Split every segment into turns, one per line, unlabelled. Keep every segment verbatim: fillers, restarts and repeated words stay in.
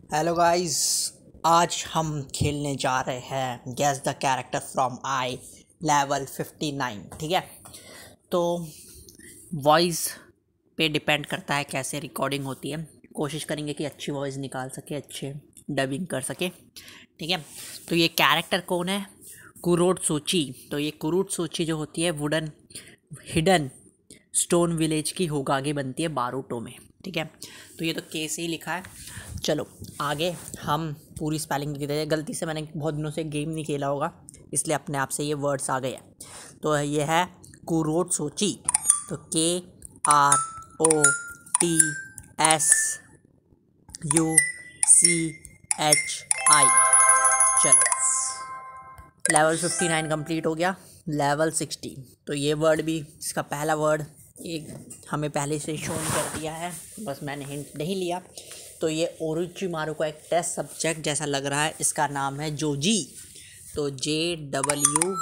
Hello guys, आज हम खेलने जा रहे हैं guess the character from eye level fifty nine. ठीक है, तो वॉइस पे डिपेंड करता है कैसे रिकॉर्डिंग होती है। कोशिश करेंगे कि अच्छी वॉइस निकाल सके, अच्छे डबिंग कर सके। ठीक है, तो ये कैरेक्टर कौन है? कुरोटसुची। तो ये कुरोटसुची जो होती है वुडन हिडन स्टोन विलेज की होगागे बनती है बारूटो में। ठीक है, तो ये तो कैसे ही लिखा है। चलो आगे हम पूरी स्पेलिंग लिख देते हैं। गलती से मैंने बहुत दिनों से गेम नहीं खेला होगा, इसलिए अपने आप से ये वर्ड्स आ गए हैं। तो ये है कुरोटसुची। तो K R O T S U C H I. चलो, लेवल फिफ्टी नाइन कंप्लीट हो गया। लेवल सिक्सटी, तो ये वर्ड भी, इसका पहला वर्ड एक हमें पहले से शो कर दिया है, बस मैंने हिंट नहीं लिया। तो ये ओरोचिमारू का एक टेस्ट सब्जेक्ट जैसा लग रहा है। इसका नाम है जोजी। तो जे डब्ल्यू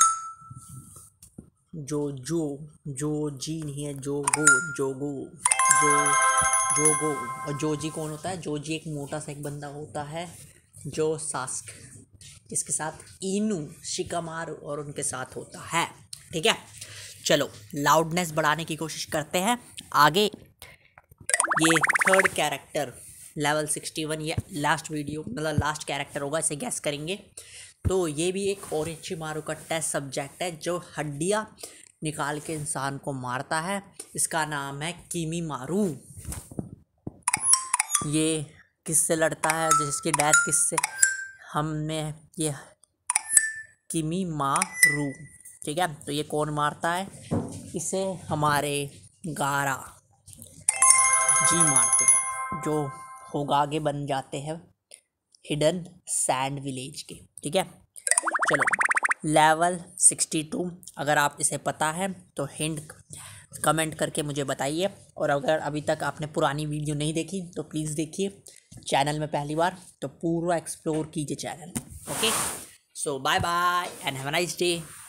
जो जो जो जी नहीं है, जोगो जोगो जो जोगो। और जोजी कौन होता है? जोजी एक मोटा सा एक बंदा होता है जो सास्क जिसके साथ इनू शिकामारू और उनके साथ होता है। ठीक है, चलो लाउडनेस बढ़ाने की कोशिश करते हैं। आगे ये third character level sixty one, ये लास्ट वीडियो मतलब लास्ट कैरेक्टर होगा, इसे गैस करेंगे। तो ये भी एक ओरोचिमारू का टेस्ट सब्जेक्ट है जो हड्डियाँ निकाल के इंसान को मारता है। इसका नाम है किमीमारू। ये किससे लड़ता है, जिसकी डेथ किससे हमने ये किमीमारू। ठीक है, तो ये कौन मारता है? इसे हमारे गारा जी मारते हैं, जो होगागे बन जाते हैं हिडन सैंड विलेज के। ठीक है, चलो लेवल सिक्सटी टू, अगर आप इसे पता है तो हिंट कमेंट करके मुझे बताइए। और अगर अभी तक आपने पुरानी वीडियो नहीं देखी तो प्लीज़ देखिए, चैनल में पहली बार तो पूरा एक्सप्लोर कीजिए channel. Okay, so bye bye and have a nice day.